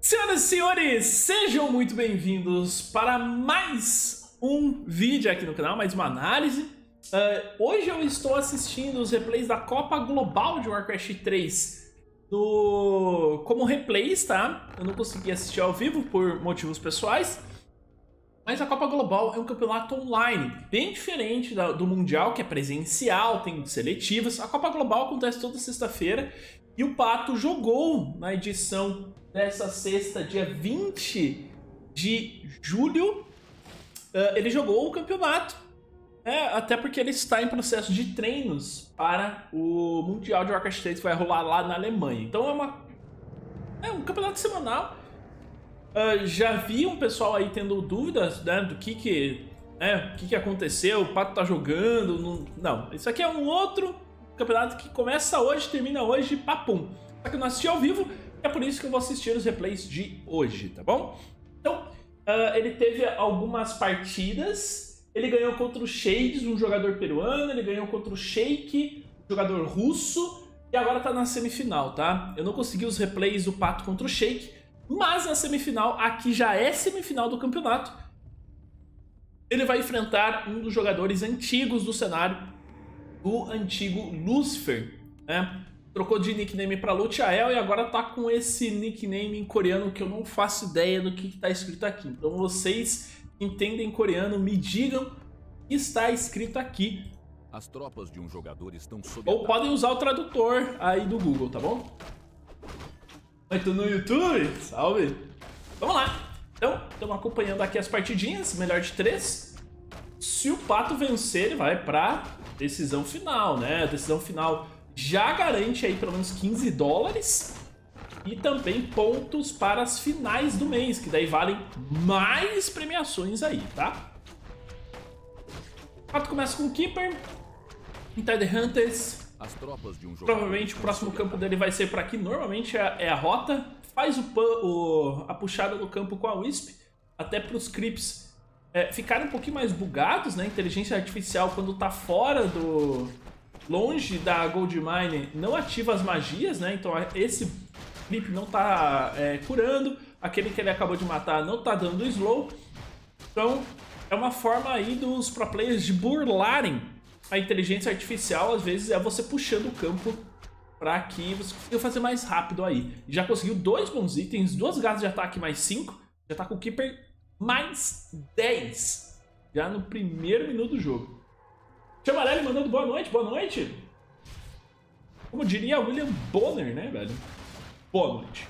Senhoras e senhores, sejam muito bem-vindos para mais um vídeo aqui no canal, mais uma análise. Hoje eu estou assistindo os replays da Copa Global de Warcraft 3 como replays, tá? Eu não consegui assistir ao vivo por motivos pessoais, mas a Copa Global é um campeonato online, bem diferente do Mundial, que é presencial, tem seletivas. A Copa Global acontece toda sexta-feira e o Pato jogou na edição dessa sexta, dia 20 de julho. Ele jogou o campeonato, até porque ele está em processo de treinos para o Mundial de Warcraft 3 que vai rolar lá na Alemanha. Então é um campeonato semanal. Já vi um pessoal aí tendo dúvidas, né, do que aconteceu, o Pato tá jogando. Não, isso aqui é um outro campeonato que começa hoje, termina hoje, papum. Só que eu não assisti ao vivo, é por isso que eu vou assistir os replays de hoje, tá bom? Então, ele teve algumas partidas. Ele ganhou contra o Shades, um jogador peruano. Ele ganhou contra o Sheik, um jogador russo. E agora tá na semifinal, tá? Eu não consegui os replays do Pato contra o Sheik, mas na semifinal, aqui já é semifinal do campeonato, ele vai enfrentar um dos jogadores antigos do cenário, o antigo Lucifer, né? Trocou de nickname para Luchael e agora tá com esse nickname em coreano que eu não faço ideia do que tá escrito aqui. Então vocês que entendem coreano, me digam o que está escrito aqui. As tropas de um jogador estão sob Ou podem usar o tradutor aí do Google, tá bom? Mas tô no YouTube? Salve! Vamos lá! Então, estamos acompanhando aqui as partidinhas, melhor de 3. Se o Pato vencer, ele vai pra decisão final, né? A decisão final já garante aí pelo menos $15 e também pontos para as finais do mês, que daí valem mais premiações aí, tá? O Pato começa com o Keeper, Inside the Hunters. As tropas de um jogador. Provavelmente o próximo campo dele vai ser por aqui. Normalmente é a rota. Faz a puxada do campo com a Wisp, até para os creeps ficarem um pouquinho mais bugados, né? Inteligência artificial, quando tá fora longe da Goldmine, não ativa as magias, né? Então esse creep não tá curando. Aquele que ele acabou de matar não tá dando slow. Então é uma forma aí dos pro players de burlarem a inteligência artificial. Às vezes é você puxando o campo para que você consiga fazer mais rápido aí. Já conseguiu 2 bons itens, 2 gases de ataque mais 5. Já tá com o Keeper mais 10. Já no primeiro minuto do jogo. Chamarelli mandando boa noite, boa noite. Como diria William Bonner, né, velho? Boa noite.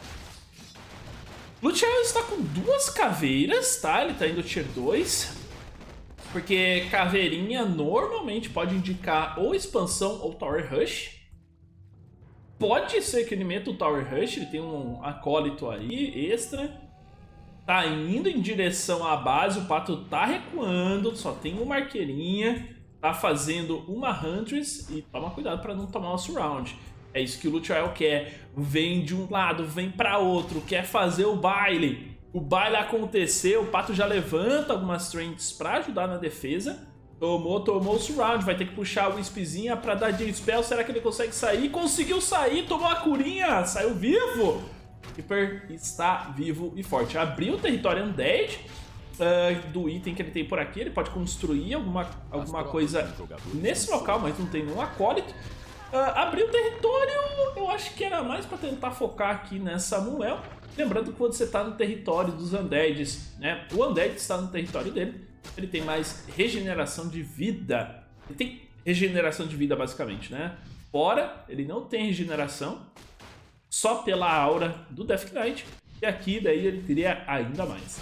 Luchael está com 2 caveiras, tá? Ele tá indo tier 2. Porque caveirinha normalmente pode indicar ou expansão ou Tower Rush. Pode ser que ele meta o Tower Rush, ele tem um acólito aí, extra. Tá indo em direção à base, o Pato tá recuando, só tem uma arqueirinha. Tá fazendo uma Huntress e toma cuidado para não tomar o surround. É isso que o Luchael quer. Vem de um lado, vem para outro, quer fazer o baile. O baile aconteceu, o Pato já levanta algumas strengths para ajudar na defesa. Tomou o surround, vai ter que puxar a Wispzinha para dar de spell. Será que ele consegue sair? Conseguiu sair, tomou a curinha, saiu vivo. Keeper está vivo e forte. Abriu o território Undead do item que ele tem por aqui. Ele pode construir alguma coisa nesse local, mas não tem nenhum acólito. Abriu o território, eu acho que era mais para tentar focar aqui nessa Muel. Lembrando que quando você está no território dos Undeads, né? O Undead está no território dele. Ele tem mais regeneração de vida. Ele tem regeneração de vida, basicamente, né? Fora, ele não tem regeneração. Só pela aura do Death Knight. E aqui, daí, ele teria ainda mais.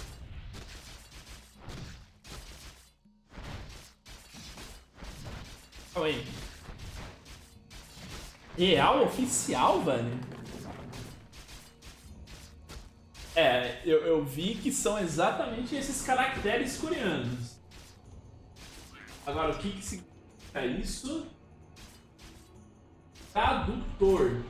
Calma aí. Real oficial, velho? Eu vi que são exatamente esses caracteres coreanos. Agora, o que significa isso? Tradutor.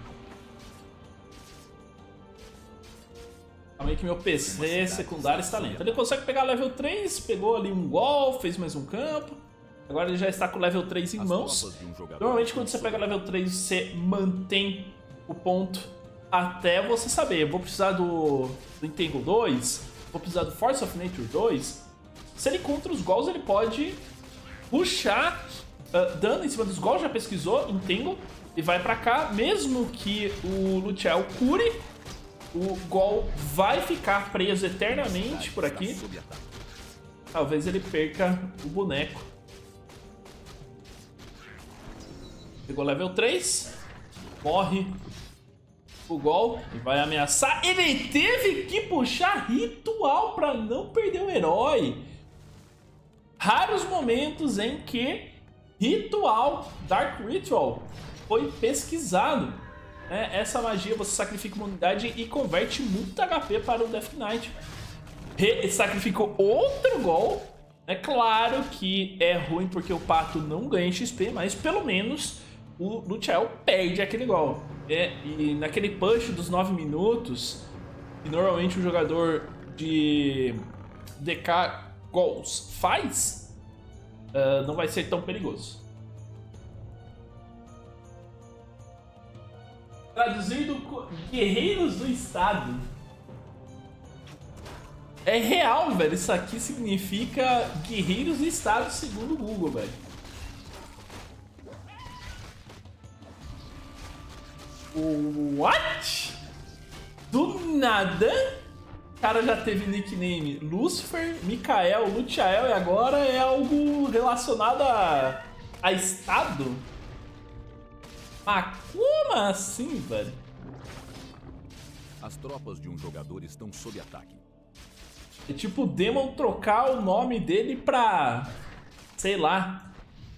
Calma aí que meu PC secundário está lento. Ele consegue pegar level 3, pegou ali um gol, fez mais um campo. Agora ele já está com level 3 em mãos. Normalmente quando você pega level 3, você mantém o ponto até você saber. Vou precisar do Entangle 2, vou precisar do Force of Nature 2. Se ele contra os Golls, ele pode puxar dano em cima dos Golls. Já pesquisou, Entangle, e vai pra cá. Mesmo que o Luciel cure, o Gol vai ficar preso eternamente por aqui. Talvez ele perca o boneco. Pegou level 3. Morre o Gol e vai ameaçar. Ele teve que puxar ritual para não perder o herói. Raros momentos em que ritual, Dark Ritual, foi pesquisado. Essa magia você sacrifica uma unidade e converte muito HP para o Death Knight. Sacrificou outro Gol. É claro que é ruim porque o Pato não ganha XP, mas pelo menos o Luciel perde aquele Gol. E naquele push dos 9 minutos, que normalmente o jogador de DK Gols faz, não vai ser tão perigoso. Traduzindo, Guerreiros do Estado. É real, velho. Isso aqui significa Guerreiros do Estado, segundo o Google, velho. What? Do nada, o cara já teve nickname Lucifer, Mikael, Luciel e agora é algo relacionado a Estado? Ah, como assim, velho? As tropas de um jogador estão sob ataque. É tipo o Demon trocar o nome dele pra... sei lá...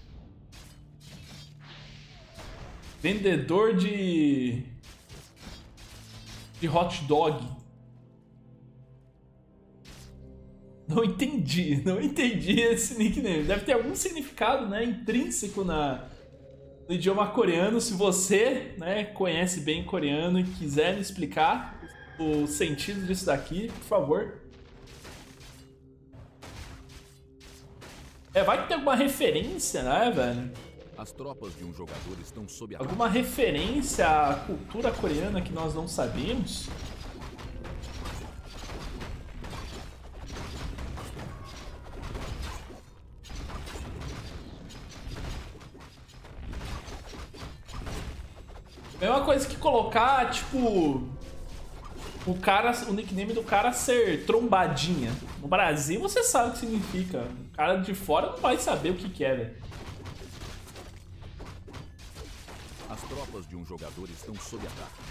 vendedor de hot dog. Não entendi esse nickname. Deve ter algum significado, né, intrínseco no idioma coreano. Se você, né, conhece bem coreano e quiser me explicar o sentido disso daqui, por favor. Vai que tem alguma referência, né, velho? As tropas de um jogador estão sob ataque. Alguma referência à cultura coreana que nós não sabemos? Mesma coisa que colocar, tipo, o nickname do cara ser Trombadinha. No Brasil você sabe o que significa. O cara de fora não vai saber o que é, velho. As tropas de um jogador estão sob ataque.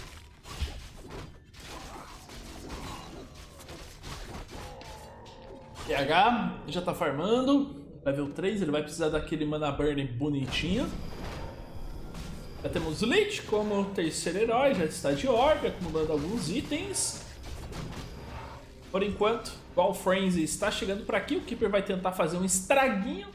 PH já tá farmando. Level 3, ele vai precisar daquele Mana Burn bonitinho. Já temos o Lich como terceiro herói, já está de orbe, acumulando alguns itens. Por enquanto, Gall Frenzy está chegando por aqui. O Keeper vai tentar fazer um estraguinho.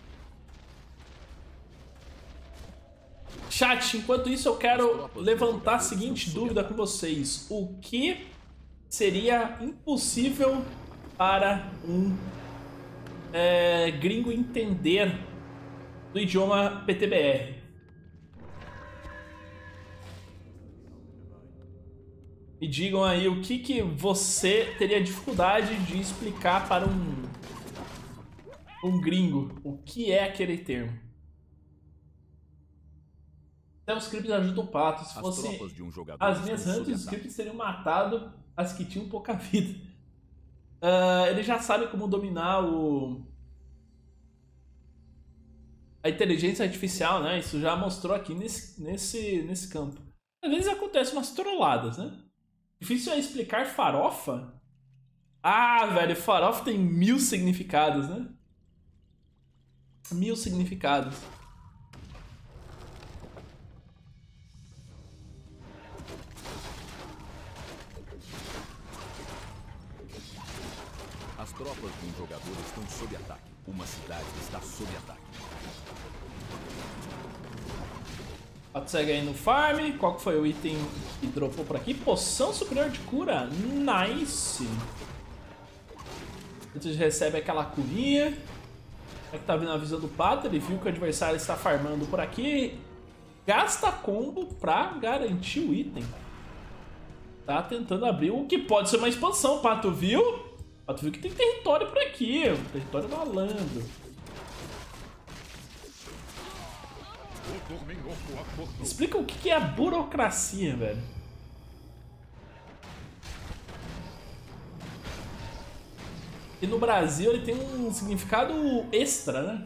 Chat, enquanto isso eu quero levantar a seguinte dúvida com vocês. O que seria impossível para um gringo entender do idioma PTBR? Me digam aí o que você teria dificuldade de explicar para um gringo. O que é aquele termo? Até os scripts ajudam o Pato. Se fossem as minhas hunters, os scripts teriam matado as que tinham pouca vida. Ele já sabe como dominar a inteligência artificial, né? Isso já mostrou aqui nesse campo. Às vezes acontecem umas trolladas, né? Difícil é explicar farofa? Ah, velho, farofa tem 1000 significados, né? 1000 significados. As tropas de um jogador estão sob ataque. Uma cidade está sob ataque. Segue aí no farm. Qual que foi o item que dropou por aqui? Poção superior de cura. Nice. A gente recebe aquela curinha. É que tá vindo a visão do Pato. Ele viu que o adversário está farmando por aqui. Gasta combo pra garantir o item. tá tentando abrir o que pode ser uma expansão. Pato viu? Pato viu que tem território por aqui. O território malandro. Explica o que é a burocracia, velho. E no Brasil ele tem um significado extra, né?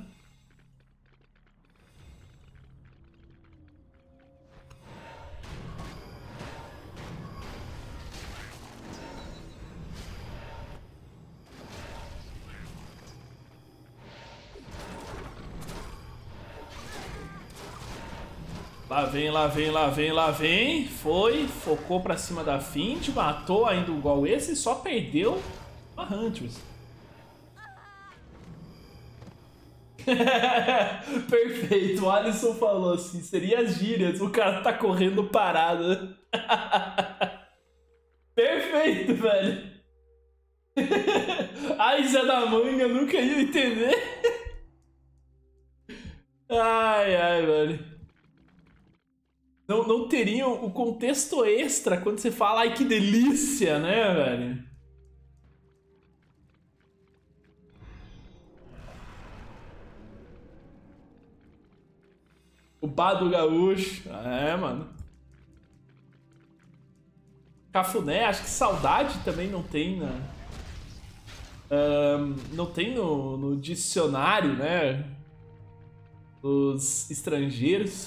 Lá vem, lá vem, lá vem, lá vem. Foi, focou pra cima da Find, matou ainda igual esse e só perdeu a Huntress. Perfeito, o Alisson falou assim, seria as gírias, o cara tá correndo parado. Perfeito, velho. Ai, Zé da Manga, nunca ia entender. Ai, ai, velho. Não teriam o contexto extra quando você fala, ai, que delícia, né, velho? O Bar do Gaúcho. É, mano. Cafuné, acho que saudade também não tem, né? Não tem no dicionário, né? Os estrangeiros.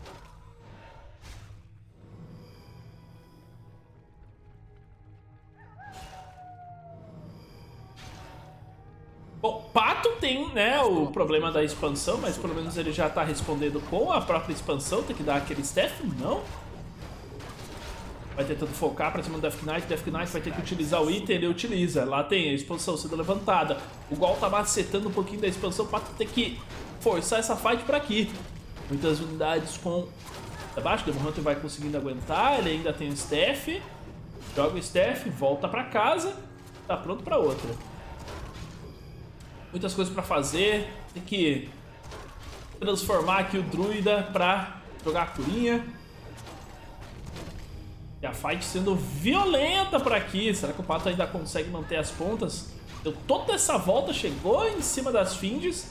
Bom, Pato tem, né, o problema da expansão, mas pelo menos ele já tá respondendo com a própria expansão. Tem que dar aquele staff, não? Vai tentando focar pra cima do Death Knight. Death Knight vai ter que utilizar o item, ele utiliza. Lá tem a expansão sendo levantada. O Gol tá macetando um pouquinho da expansão. O Pato tem que forçar essa fight pra aqui. Muitas unidades com abaixo. O Demon Hunter vai conseguindo aguentar. Ele ainda tem o staff. Joga o staff, volta pra casa. Tá pronto pra outra. Muitas coisas pra fazer. Tem que transformar aqui o druida pra jogar a curinha. E a fight sendo violenta por aqui. Será que o Pato ainda consegue manter as pontas? Deu toda essa volta, chegou em cima das Finds.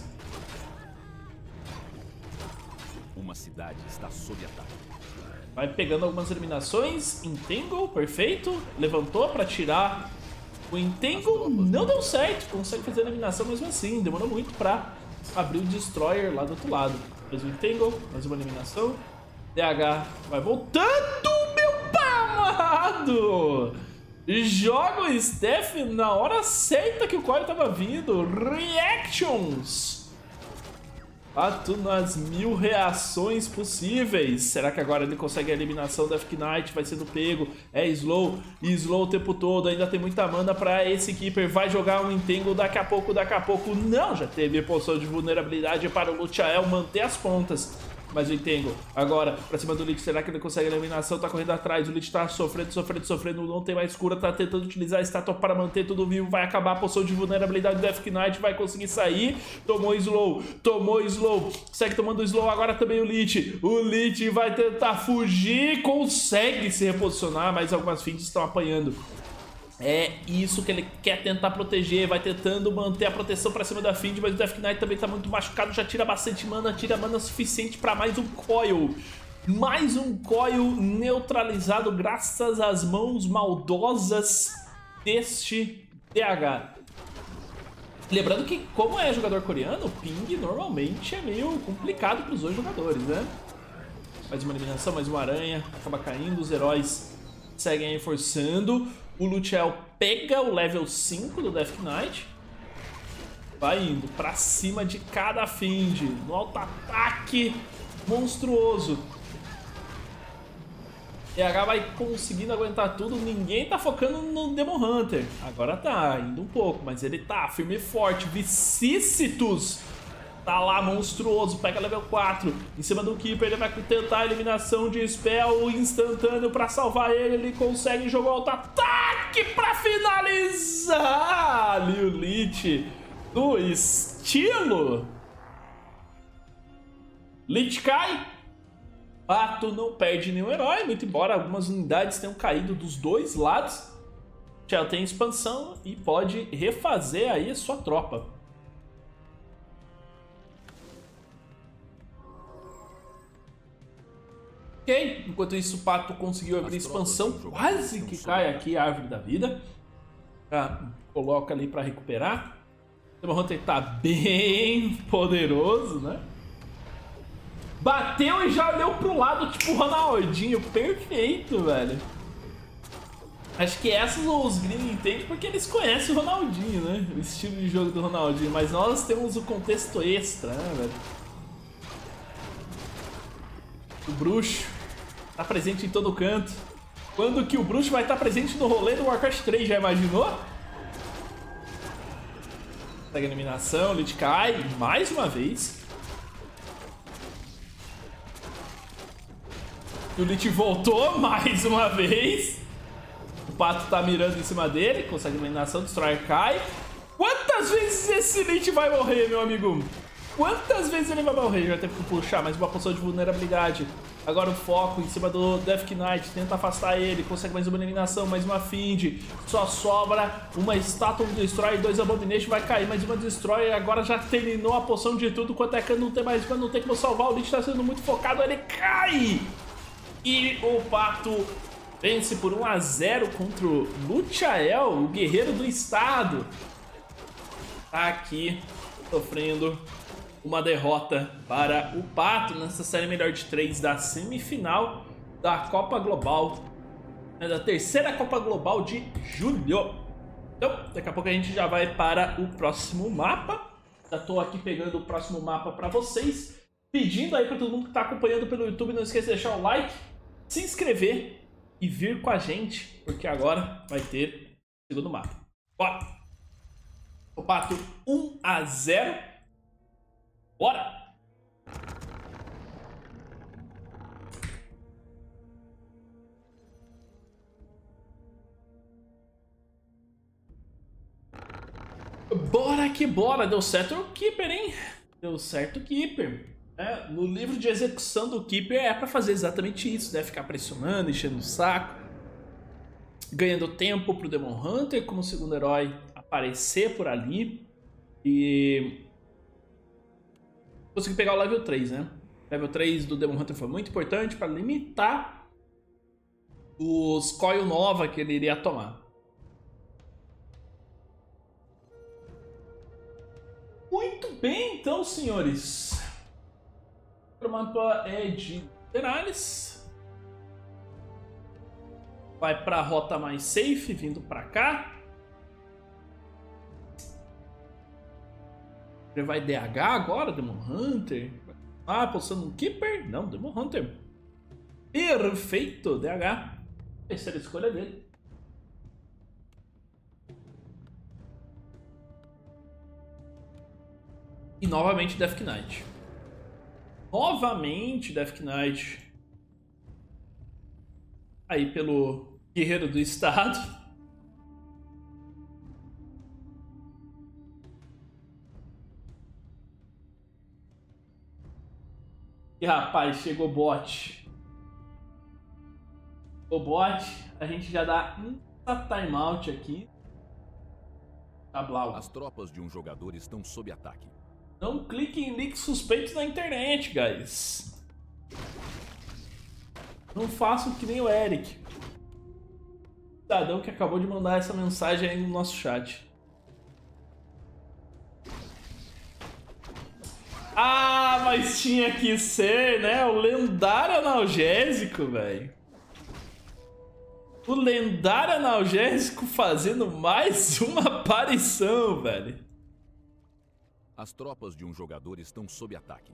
Uma cidade está sob ataque. Vai pegando algumas eliminações. Entangle, perfeito. Levantou pra tirar o Entangle. Não deu certo. Consegue fazer a eliminação mesmo assim. Demorou muito pra abrir o Destroyer lá do outro lado. Fez o Entangle, mais uma eliminação. DH vai voltando, meu pamado! Joga o Steph na hora certa que o Core tava vindo. Reactions! Pato nas 1000 reações possíveis. Será que agora ele consegue a eliminação da Death Knight? Vai sendo pego. É slow. E slow o tempo todo. Ainda tem muita mana pra esse Keeper. Vai jogar um Entangle daqui a pouco. Daqui a pouco não. Já teve poção de vulnerabilidade para o Luchael manter as pontas. Mas o Entangle agora pra cima do Lich. Será que ele consegue a eliminação? Tá correndo atrás. O Lich tá sofrendo. Não tem mais cura. Tá tentando utilizar a estátua para manter tudo vivo. Vai acabar a poção de vulnerabilidade do Death Knight. Vai conseguir sair. Tomou slow. Segue tomando slow agora também o Lich. O Lich vai tentar fugir. Consegue se reposicionar. Mas algumas Finds estão apanhando. É isso que ele quer tentar proteger. Vai tentando manter a proteção pra cima da Find. Mas o Death Knight também tá muito machucado. Já tira bastante mana. Tira mana suficiente pra mais um coil. Mais um coil neutralizado graças às mãos maldosas deste DH. Lembrando que, como é jogador coreano, o ping normalmente é meio complicado pros dois jogadores, né? Mais uma eliminação, mais uma aranha. Acaba caindo. Os heróis seguem aí forçando. O Luchael pega o level 5 do Death Knight. Vai indo pra cima de cada Find. No auto-ataque monstruoso. DH vai conseguindo aguentar tudo. Ninguém tá focando no Demon Hunter. Agora tá, indo um pouco. Mas ele tá firme e forte. Vicissitudes tá lá, monstruoso. Pega level 4. Em cima do Keeper, ele vai tentar a eliminação de spell instantâneo pra salvar ele. Ele consegue jogar o auto-ataque pra finalizar. Ali o Lich no estilo. Lich cai. Pato não perde nenhum herói, muito embora algumas unidades tenham caído dos dois lados. Shell tem expansão e pode refazer aí a sua tropa. Ok, enquanto isso o Pato conseguiu abrir expansão, quase que cai aqui a árvore da vida. Coloca ali para recuperar. O Demon Hunter tá bem poderoso, né? Bateu e já olhou pro lado, tipo o Ronaldinho. Perfeito, velho. Acho que essas os gringos entendem porque eles conhecem o Ronaldinho, né? O estilo de jogo do Ronaldinho. Mas nós temos o contexto extra, né, velho? O bruxo tá presente em todo canto. Quando que o bruxo vai estar presente no rolê do Warcraft 3, já imaginou? Pega a eliminação, o Lich cai mais uma vez. E o Lich voltou mais uma vez. O Pato tá mirando em cima dele, consegue a eliminação, destrói, cai. Quantas vezes esse Lich vai morrer, meu amigo? Quantas vezes ele vai morrer? Já teve que puxar mais uma poção de vulnerabilidade. Agora o foco em cima do Death Knight. Tenta afastar ele. Consegue mais uma eliminação, mais uma Find. Só sobra uma estátua do Destroy e 2 Abomination. Vai cair mais uma Destroy. Agora já terminou a poção de tudo. Quanto é que não tem mais, quando não tem como salvar. O Lich tá sendo muito focado. Ele cai! E o Pato vence por 1 a 0 contra o Luchael, o guerreiro do estado. Tá aqui sofrendo uma derrota para o Pato nessa série melhor de 3 da semifinal da Copa Global, da terceira Copa Global de julho. Então, daqui a pouco a gente já vai para o próximo mapa. Já tô aqui pegando o próximo mapa para vocês, pedindo aí para todo mundo que tá acompanhando pelo YouTube, não esqueça de deixar o like, se inscrever e vir com a gente, porque agora vai ter o segundo mapa. Bora! O Pato 1 a 0. Bora! Bora que bora! Deu certo o Keeper, hein? Deu certo o Keeper. No livro de execução do Keeper é pra fazer exatamente isso, né? Ficar pressionando, enchendo o saco, ganhando tempo pro Demon Hunter como segundo herói aparecer por ali. E consegui pegar o level 3, né? O level 3 do Demon Hunter foi muito importante para limitar os coil nova que ele iria tomar. Muito bem, então, senhores. O mapa é de Denales. Vai para a rota mais safe, vindo para cá. Ele vai DH agora, Demon Hunter. Postando um Keeper? Não, Demon Hunter. Perfeito, DH. Terceira escolha dele. E novamente Death Knight. Novamente Death Knight. Aí pelo Guerreiro do Estado. E rapaz, chegou o bot. O bot, a gente já dá um timeout aqui. Tablau. As tropas de um jogador estão sob ataque. Não clique em links suspeitos na internet, guys. Não façam que nem o Eric, cidadão que acabou de mandar essa mensagem aí no nosso chat. Ah, mas tinha que ser, né? O lendário analgésico, velho. O lendário analgésico fazendo mais uma aparição, velho. As tropas de um jogador estão sob ataque.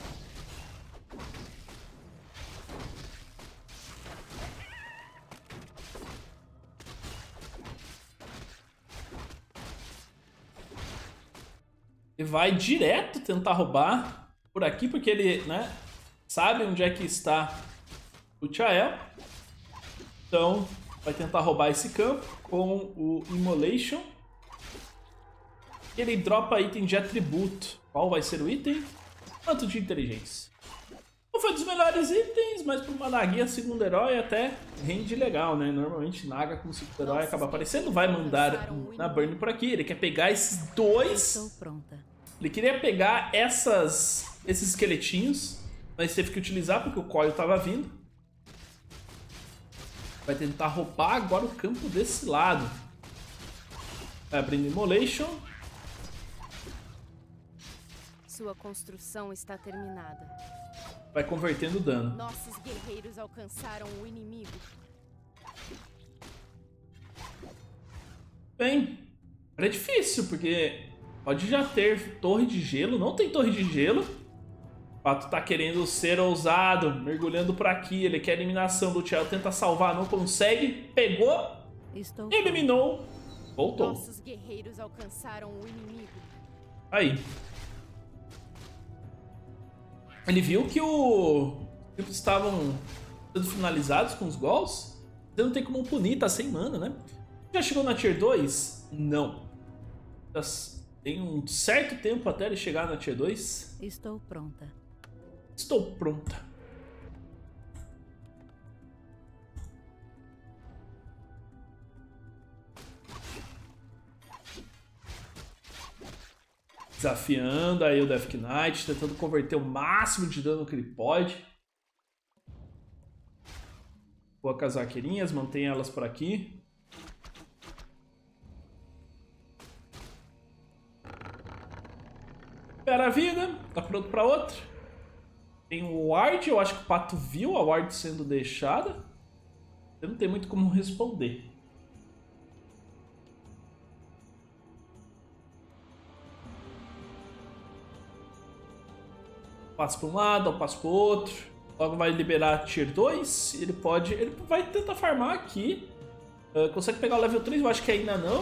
Ele vai direto tentar roubar por aqui, porque ele, né, sabe onde é que está o Chael. Então, vai tentar roubar esse campo com o Immolation. Ele dropa item de atributo. Qual vai ser o item? Quanto de inteligência? Não foi dos melhores itens, mas para uma Naguinha segundo herói até rende legal, né? Normalmente Naga como segundo herói acaba aparecendo. Vai mandar na Burn por aqui. Ele quer pegar esses dois. Ele queria pegar esses esqueletinhos, mas teve que utilizar porque o Coil estava vindo. Vai tentar roubar agora o campo desse lado. Vai abrindo Immolation. Sua construção está terminada. Vai convertendo dano. Nossos guerreiros alcançaram o inimigo. Bem, é difícil, porque pode já ter torre de gelo. Não tem torre de gelo. O Pato tá querendo ser ousado, mergulhando por aqui. Ele quer eliminação. Luciel tenta salvar, não consegue. Pegou, eliminou, voltou. Nossos guerreiros alcançaram o inimigo. Aí. Ele viu que eles estavam sendo finalizados com os gols. Você não tem como punir, tá sem mana, né? Já chegou na Tier 2? Não. Já tem um certo tempo até ele chegar na Tier 2. Estou pronta. Estou pronta. Desafiando aí o Death Knight, tentando converter o máximo de dano que ele pode. Boa com as arqueirinhas, mantém elas por aqui. Espera a vida, tá pronto pra outra. Tem o Ward, eu acho que o Pato viu a Ward sendo deixada. Eu não tenho muito como responder. Passa para um lado, passa para o outro. Logo vai liberar Tier 2. Ele vai tentar farmar aqui. Consegue pegar o level 3, eu acho que ainda não.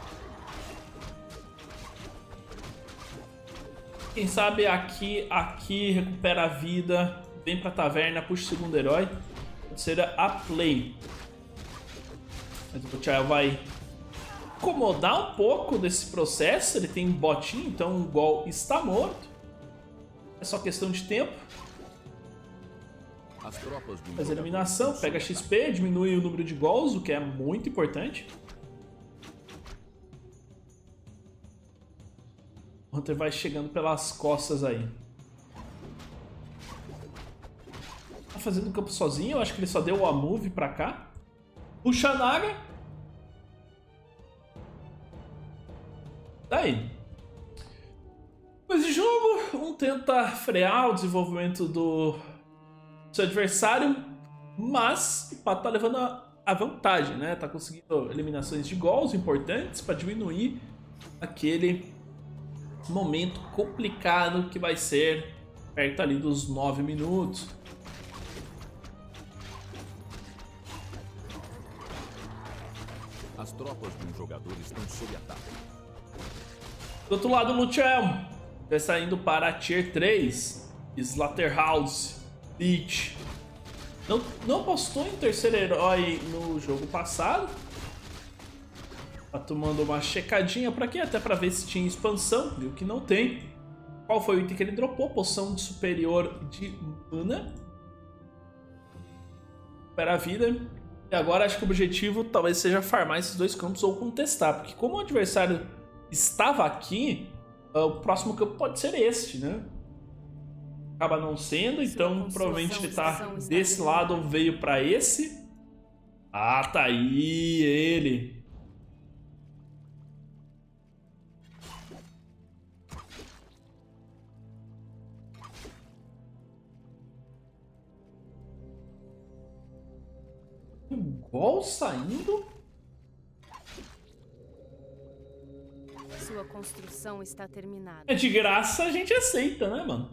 Quem sabe aqui recupera a vida. Vem pra taverna, puxa o segundo herói. Pode ser a play. Mas o Luciel vai incomodar um pouco desse processo. Ele tem um botinho, então o Gol está morto. É só questão de tempo. Faz a eliminação, pega XP, diminui o número de gols, o que é muito importante. O Hunter vai chegando pelas costas aí. Tá fazendo o campo sozinho, eu acho que ele só deu a move pra cá. Puxa a Naga. Daí. Depois de jogo, um tenta frear o desenvolvimento do seu adversário, mas o Pato tá levando a vantagem, né? Tá conseguindo eliminações de gols importantes para diminuir aquele momento complicado que vai ser perto ali dos 9 minutos. As tropas de um jogador estão sob ataque. Do outro lado, o Luciel vai saindo para a Tier 3. Slaughterhouse, Leech. Não postou em terceiro herói no jogo passado. Tá tomando uma checadinha por aqui, até para ver se tinha expansão. Viu que não tem. Qual foi o item que ele dropou? Poção de superior de mana. Para a vida. E agora acho que o objetivo talvez seja farmar esses dois campos ou contestar. Porque como o adversário estava aqui, o próximo campo pode ser este, né? Acaba não sendo, então provavelmente ele tá desse lado ou veio para esse. Ah, tá aí ele. O Gol saindo. Sua construção está terminada. É de graça, a gente aceita, né, mano?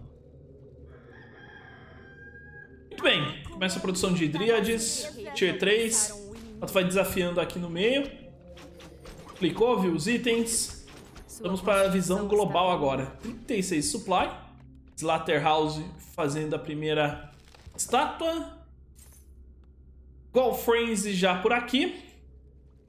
Muito bem. Começa a produção de Dríades. Tier 3. Tu vai desafiando aqui no meio. Clicou, viu os itens. Vamos para a visão global agora. 36 supply. Slaughterhouse fazendo a primeira estátua. Gol Frenzy já por aqui.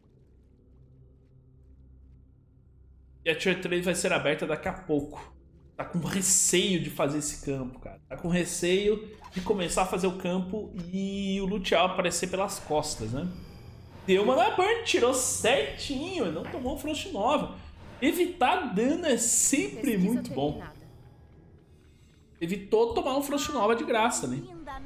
E a Tier 3 vai ser aberta daqui a pouco. tá com receio de fazer esse campo, cara. Tá com receio de começar a fazer o campo e o Lúcio aparecer pelas costas, né? Deu uma na burn, tirou certinho, não tomou um Frost Nova. Evitar dano é sempre muito bom. Evitou tomar um Frost Nova de graça, né?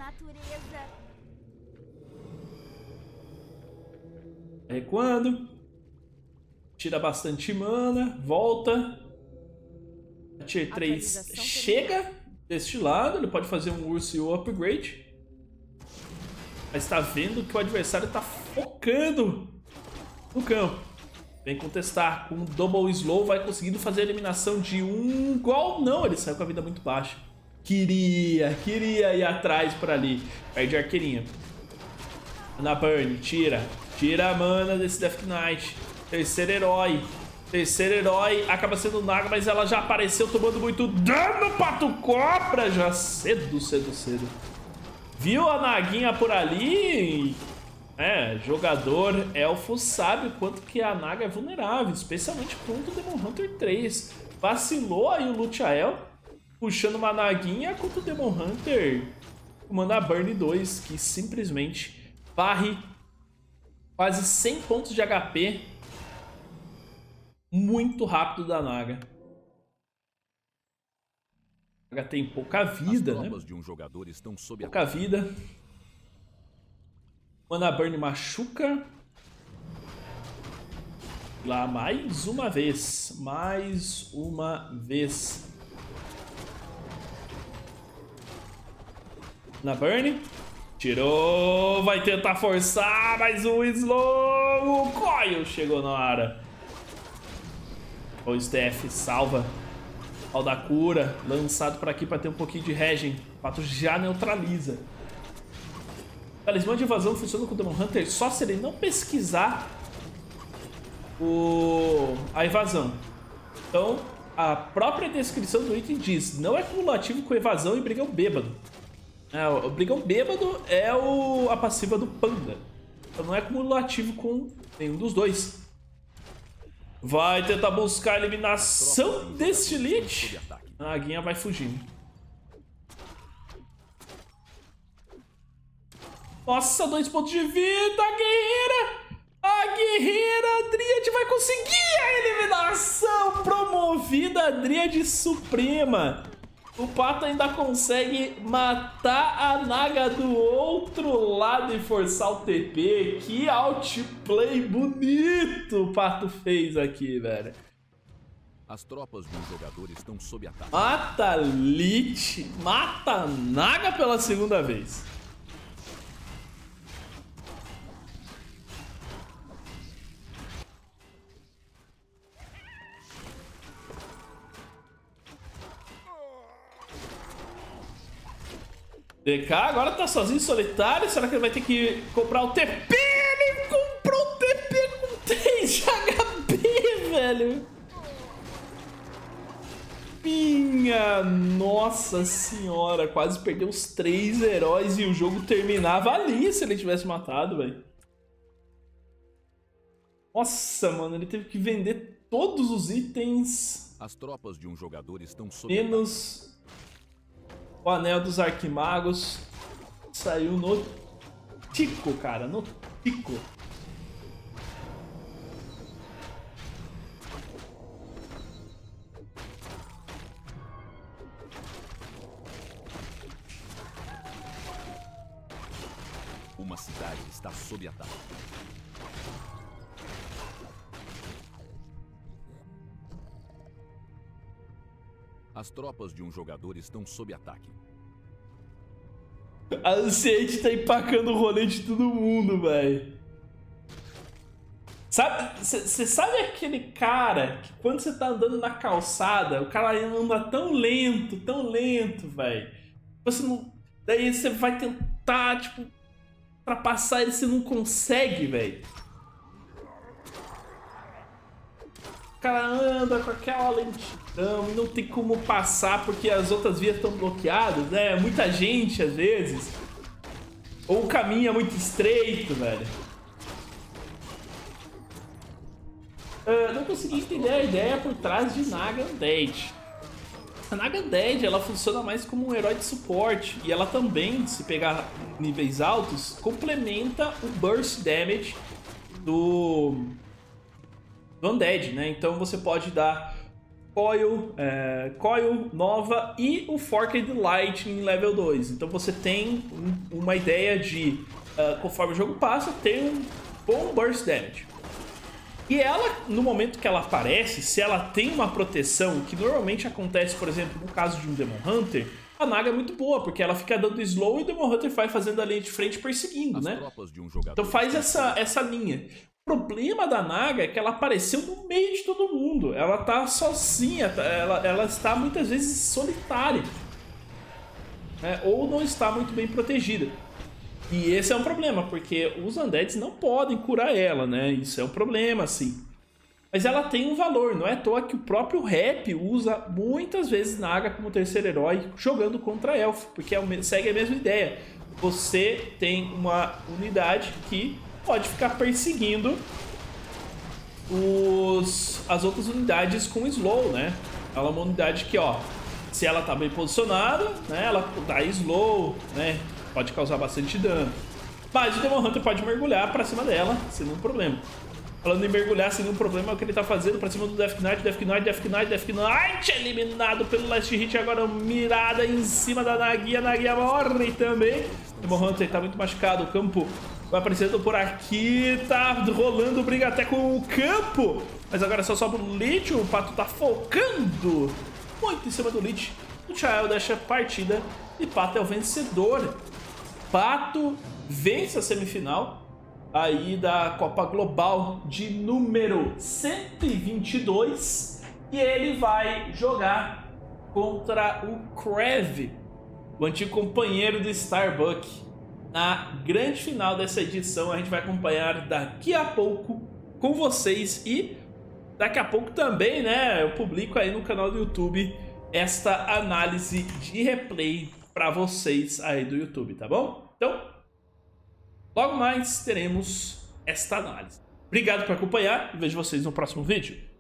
Recuando. Tira bastante mana, volta. A Tier 3 chega deste lado, ele pode fazer um urso e o upgrade. Mas tá vendo que o adversário tá focando no campo. Vem contestar com um double slow, vai conseguindo fazer a eliminação de um gol. Não, ele saiu com a vida muito baixa. Queria ir atrás por ali. Perde a arqueirinha. Na burn, tira a mana desse Death Knight. Terceiro herói acaba sendo o Naga, mas ela já apareceu tomando muito dano, Pato Cobra, já cedo. Viu a Naguinha por ali? Jogador elfo sabe o quanto que a Naga é vulnerável, especialmente contra o Demon Hunter 3. Vacilou aí o Luchael, puxando uma Naguinha contra o Demon Hunter, comanda a Burn 2, que simplesmente varre quase 100 pontos de HP muito rápido da Naga. A Naga tem pouca vida, né? De um jogador estão sob pouca vida. Mana Burn machuca. Lá mais uma vez. Na Burn. Tirou. Vai tentar forçar. Mais um slow. O Coil chegou na hora. O Steph salva. Ao da cura. Lançado para aqui para ter um pouquinho de regen. O Pato já neutraliza. O talismã de evasão funciona com o Demon Hunter só se ele não pesquisar a evasão. Então, a própria descrição do item diz: não é cumulativo com evasão e brigão bêbado. O brigão bêbado é a passiva do Panda. Então não é cumulativo com nenhum dos dois. Vai tentar buscar a eliminação deste Lich. A Naguinha vai fugindo. Nossa, 2 pontos de vida, a guerreira! A guerreira Dríade vai conseguir a eliminação! Promovida a Dríade Suprema. O Pato ainda consegue matar a Naga do outro lado e forçar o TP. Que outplay bonito o Pato fez aqui, velho. As tropas de um jogador estão sob ataque. Mata Lich, mata Naga pela segunda vez. DK agora tá sozinho, solitário. Será que ele vai ter que comprar o TP? Ele comprou o TP com 3 de HP, velho. Minha nossa senhora. Quase perdeu os 3 heróis e o jogo terminava ali se ele tivesse matado, velho. Nossa, mano, ele teve que vender todos os itens. As tropas de um jogador estão sob menos o Anel dos Arquimagos. Saiu no tico, cara, no tico. Uma cidade está sob ataque. As tropas de um jogador estão sob ataque. A Anciente tá empacando o rolê de todo mundo, velho. Você sabe aquele cara que quando você tá andando na calçada, o cara anda tão lento, velho. Você não... Daí você vai tentar, tipo, ultrapassar ele e você não consegue, velho. O cara anda com aquela lentidão e não tem como passar porque as outras vias estão bloqueadas, né? Muita gente, às vezes. Ou o caminho é muito estreito, velho. Não consegui entender a ideia por trás de Naga Undead. A Naga Undead, ela funciona mais como um herói de suporte. E ela também, se pegar níveis altos, complementa o Burst Damage do Undead, né? Então você pode dar Coil, Nova e o Forked Lightning em level 2. Então você tem uma ideia de, conforme o jogo passa, ter um bom Burst Damage. E ela, no momento que ela aparece, se ela tem uma proteção, que normalmente acontece, por exemplo, no caso de um Demon Hunter, a Naga é muito boa, porque ela fica dando slow e o Demon Hunter vai fazendo a linha de frente perseguindo, né? Então faz essa linha. O problema da Naga é que ela apareceu no meio de todo mundo. Ela tá sozinha, ela está muitas vezes solitária, né? Ou não está muito bem protegida. E esse é um problema, porque os Undeads não podem curar ela, né? Isso é um problema, sim. Mas ela tem um valor, não é à toa que o próprio Rap usa muitas vezes Naga como terceiro herói jogando contra Elfo, porque segue a mesma ideia. Você tem uma unidade que pode ficar perseguindo as outras unidades com slow, né? Ela é uma unidade que, ó, se ela tá bem posicionada, né? Ela dá slow, né? Pode causar bastante dano. Mas o Demon Hunter pode mergulhar pra cima dela, sem nenhum problema. Falando em mergulhar sem nenhum problema, é o que ele tá fazendo pra cima do Death Knight, eliminado pelo Last Hit, agora mirada em cima da Nagia, a Nagia morre também. O Demon Hunter tá muito machucado, o campo vai aparecendo por aqui, tá rolando briga até com o campo. Mas agora só sobra o Lich, o Pato tá focando muito em cima do Lich. O Child deixa a partida e Pato é o vencedor. Pato vence a semifinal aí da Copa Global de número 122 e ele vai jogar contra o Krev, o antigo companheiro do Starbuck, na grande final dessa edição. A gente vai acompanhar daqui a pouco com vocês e daqui a pouco também, né, eu publico aí no canal do YouTube esta análise de replay para vocês aí do YouTube, tá bom? Então, logo mais teremos esta análise. Obrigado por acompanhar e vejo vocês no próximo vídeo.